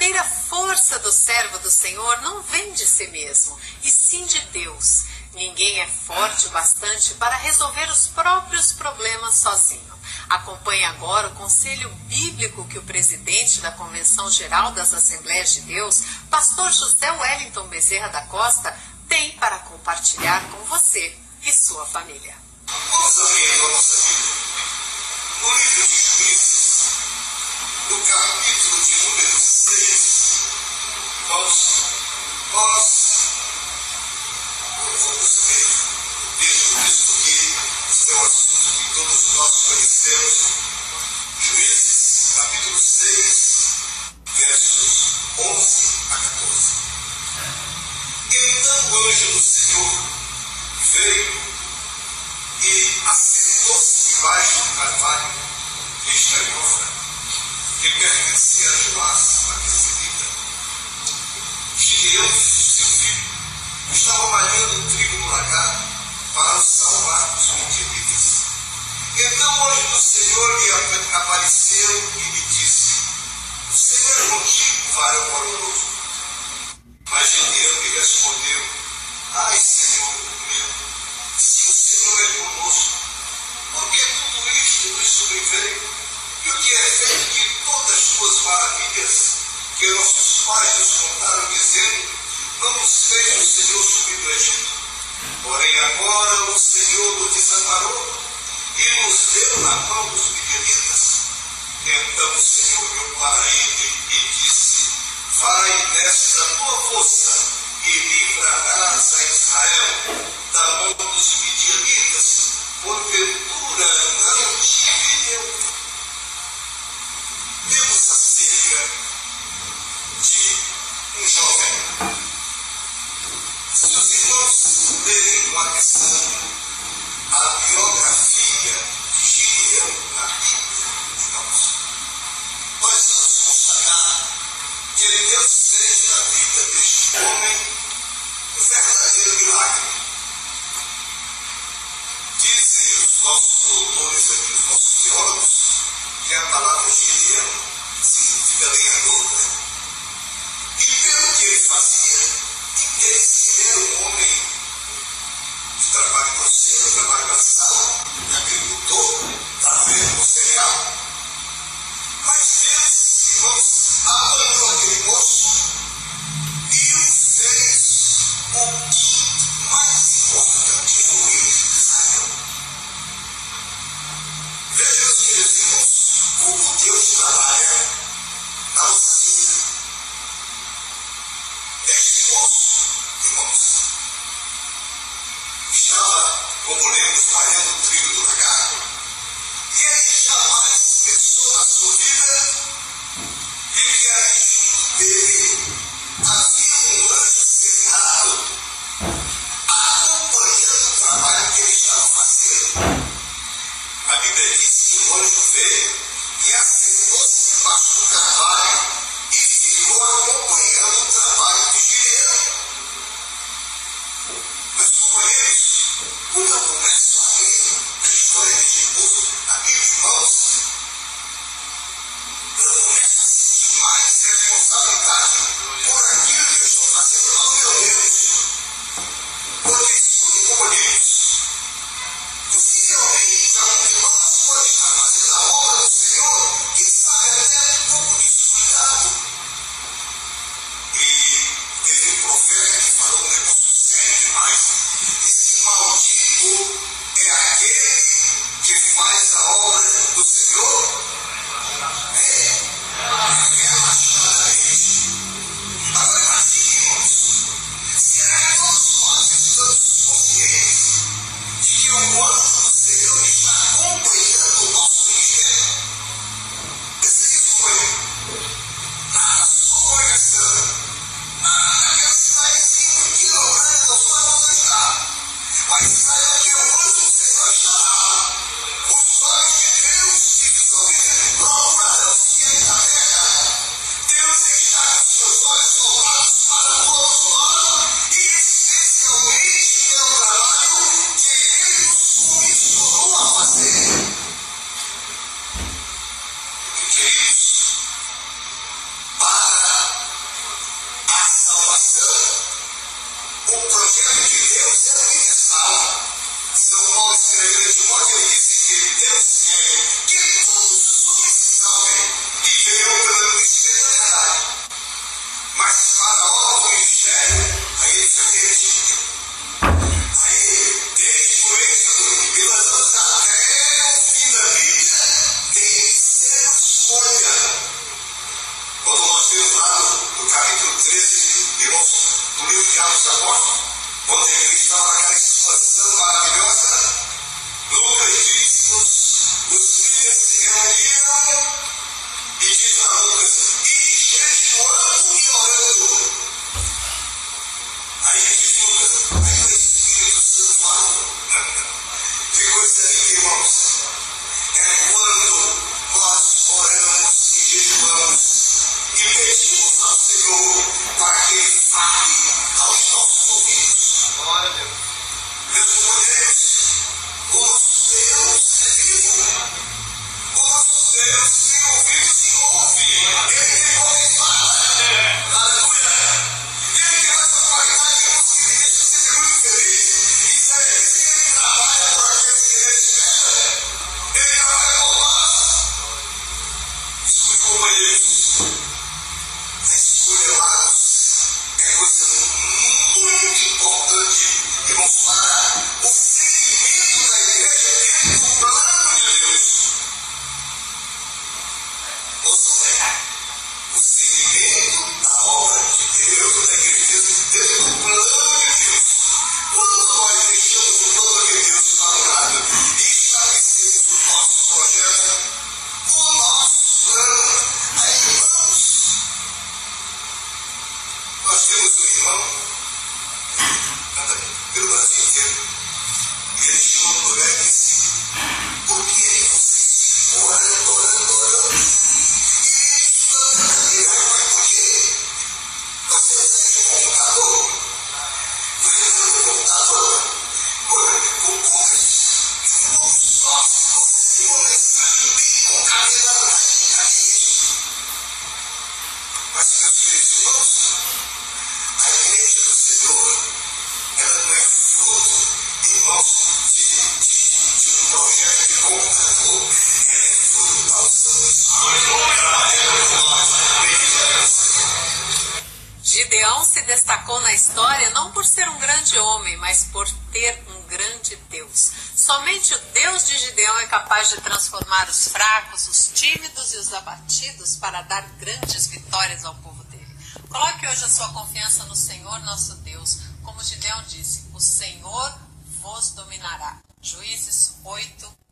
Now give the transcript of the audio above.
verdadeira força do servo do Senhor não vem de si mesmo, e sim de Deus. Ninguém é forte o bastante para resolver os próprios problemas sozinho. Acompanhe agora o conselho bíblico que o presidente da Convenção Geral das Assembleias de Deus, pastor José Wellington Bezerra da Costa, tem para compartilhar com você e sua família. Vamos abrir a nossa Bíblia no livro de Juízes, no capítulo de número 6. Nós vamos ver o texto que é o assunto que todos nós conhecemos. Juízes, capítulo 6, versos 11 a 14. Então o anjo do Senhor veio e assentou-se debaixo do carvalho que está em Ofra, que pertencia a Joás, a Quesilita. Gideão, seu filho, estava malhando trigo no lagar para o salvar dos midianitas. Então o anjo do Senhor lhe apareceu e lhe disse: o Senhor é contigo, varão valoroso. Mas Gideão lhe respondeu: ai, Senhor meu, se o Senhor é conosco, por que tudo isto nos sobreveio? E o que é feito de todas as suas maravilhas que nossos pais nos contaram, dizendo: não nos fez o Senhor subir do Egito. Porém agora o Senhor nos desamparou e nos deu na mão dos midianitas. Então o Senhor olhou para ele e disse: vai nesta tua força e livrarás a Israel da mão dos midianitas. Porventura não tive eu. Temos acerca de um jovem. Se os irmãos lerem com atenção a biografia de Gideão na Bíblia, irmãos, nós vamos constatar que Deus fez na vida deste homem um verdadeiro milagre. Dizem os nossos doutores aqui, os nossos teólogos, que a palavra Gideão significa lenhador, né? E pelo que ele fazia, ele era um homem de trabalho grosseiro, trabalho braçal, agricultor, trabalhando com cereal. Mas Deus, irmãos, abandonou aquele moço e o fez o quinto mais importante rei de Israel. Veja, meus queridos irmãos, como Deus trabalha na nossa vida. Este moço, irmãos, estava, como lemos, malhando o trigo do lagar, e ele jamais pensou na sua vida de que ali junto dele havia um anjo sentado, acompanhando o trabalho que ele estava fazendo. A Bíblia diz que o anjo veio e assentou-se debaixo do carvalho e ficou acompanhando o trabalho de Gideão. Mas, companheiros, quando eu começo a ler a história deste moço na Bíblia, irmãos, eu começo a sentir mais responsabilidade por aquilo que eu estou fazendo lá no meu Deus. Porque, escutem, companheiros, possivelmente algum de nós pode estar fazendo a obra do Senhor e sabe até um pouco disso, cuidado. no livro de Atos dos Apóstolos, onde ele estava naquela expansão maravilhosa, Lucas diz-nos, os líderes se reuniram e diz a Lucas, e jejuando e orando. Aí diz Lucas, aí o Espírito Santo falou. Que coisa linda, irmãos. É quando nós oramos e jejuamos e pedimos ao Senhor para que Ele fale aos nossos ouvidos. Glória a Deus. Respondemos, o nosso Deus é vivo. O nosso Deus tem ouvidos e ouve. Ele tem boca e fala. Aleluia. Ele tem essa qualidade que nos deixa sempre muito feliz. Isso é isso que Ele trabalha por aqueles que Ele espera. Ele trabalha por nós. Escute, companheiros. A escolha lá é coisa muito importante, irmãos, para o segmento da igreja dentro do plano de Deus. Ou seja, o segmento da obra de Deus, da igreja dentro do plano de Deus. Quando nós deixamos o plano de Deus para o lado e estabelecemos o nosso projeto, o nosso plano, aí, irmãos, nós temos um irmão, pelo Brasil inteiro, e ele chegou no lugar e disse, por que é que vocês ficam orando? E estudando na cadeira, mas por quê? Você seja um computador? Você não é um computador? Com poucos sócios, você tem um mestrado com cadeira mais isso. Mas, meus queridos irmãos, a igreja do Senhor, ela não é fruto, irmãos, de um projeto de computador. Ela é fruto da unção do Espírito. Gideão se destacou na história não por ser um grande homem, mas por ter um grande Deus. Somente o Deus de Gideão é capaz de transformar os fracos, os tímidos e os abatidos para dar grandes vitórias ao povo dele. Coloque hoje a sua confiança no Senhor nosso Deus. Como Gideão disse, o Senhor vos dominará. Juízes 8,